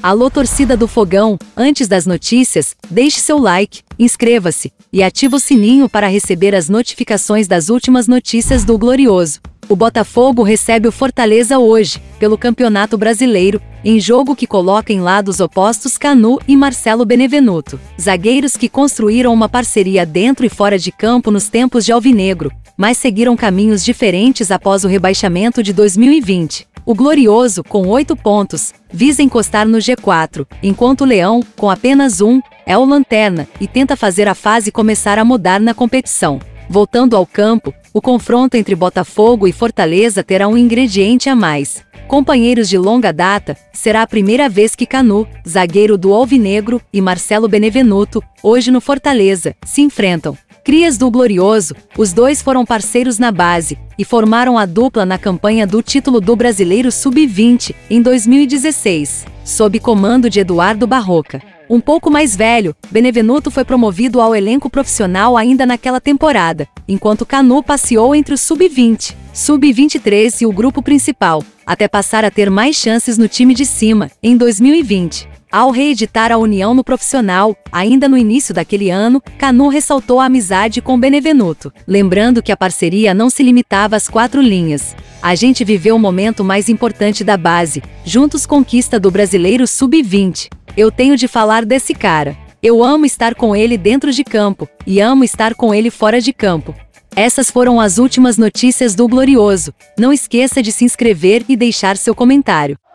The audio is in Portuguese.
Alô torcida do Fogão, antes das notícias, deixe seu like, inscreva-se e ative o sininho para receber as notificações das últimas notícias do Glorioso. O Botafogo recebe o Fortaleza hoje, pelo Campeonato Brasileiro, em jogo que coloca em lados opostos Canu e Marcelo Benevenuto, zagueiros que construíram uma parceria dentro e fora de campo nos tempos de Alvinegro, mas seguiram caminhos diferentes após o rebaixamento de 2020. O Glorioso, com 8 pontos, visa encostar no G4, enquanto o Leão, com apenas 1, é o lanterna e tenta fazer a fase começar a mudar na competição. Voltando ao campo, o confronto entre Botafogo e Fortaleza terá um ingrediente a mais. Companheiros de longa data, será a primeira vez que Canu, zagueiro do Alvinegro, e Marcelo Benevenuto, hoje no Fortaleza, se enfrentam. Crias do Glorioso, os dois foram parceiros na base e formaram a dupla na campanha do título do Brasileiro Sub-20, em 2016, sob comando de Eduardo Barroca. Um pouco mais velho, Benevenuto foi promovido ao elenco profissional ainda naquela temporada, enquanto Canu passeou entre o Sub-20, Sub-23 e o grupo principal, até passar a ter mais chances no time de cima, em 2020. Ao reeditar a união no profissional, ainda no início daquele ano, Canu ressaltou a amizade com Benevenuto, lembrando que a parceria não se limitava às 4 linhas. A gente viveu o momento mais importante da base, juntos conquista do Brasileiro Sub-20. Eu tenho de falar desse cara. Eu amo estar com ele dentro de campo, e amo estar com ele fora de campo. Essas foram as últimas notícias do Glorioso. Não esqueça de se inscrever e deixar seu comentário.